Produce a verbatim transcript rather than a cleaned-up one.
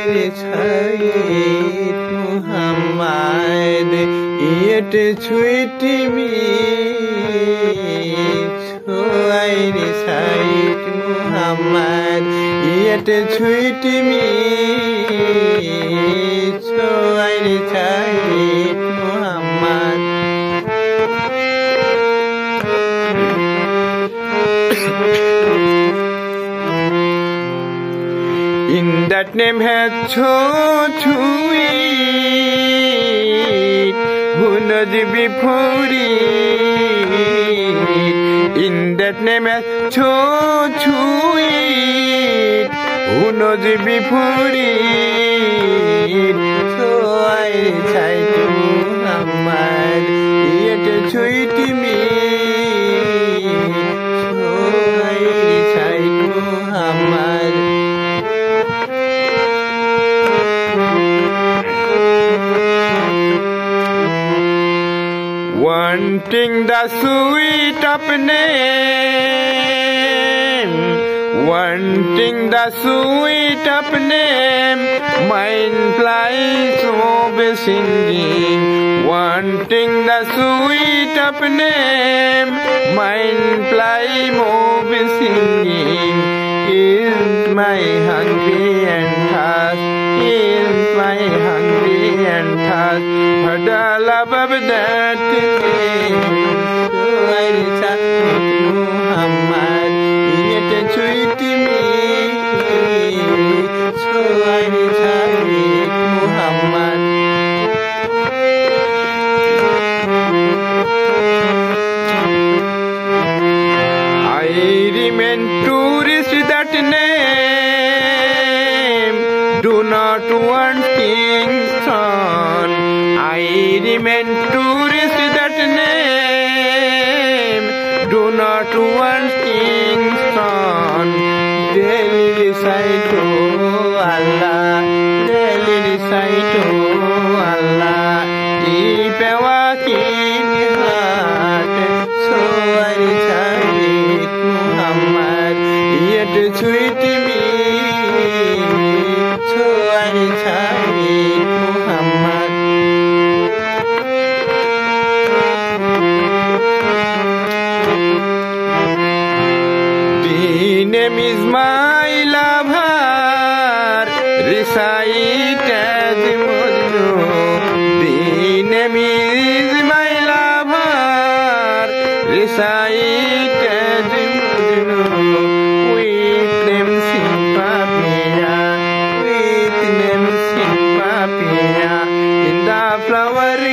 Sayyid Muhammad, yet sweet me. So I Sayyid Muhammad, yet sweet me. So I Sayyid Muhammad. In that name had so sweet, who knows before it? In that name had so sweet, who knows before it? So I recite to Muhammad, yet sweet me. So I recite Muhammad. Wanting the sweet of name, wanting the sweet of name, mind flies over singing. Wanting the sweet of name, mind flies over singing. Is my hungry and thirst, is my hungry and thirst for the love of that name. So I recite Muhammad, yet sweet me. So I recite Muhammad. I remain to reach that name, do not want king's son. I remain to reach that name, do not want king's son. Daily recite to Allah, daily recite to Allah. If I walk in heart, so I recite Muhammad, yet sweet me. So I recite Muhammad. The name is my lover, recite as Majnu. The name is my lover, recite as Majnu. With them Simpapia, with them Simpapia, in the flower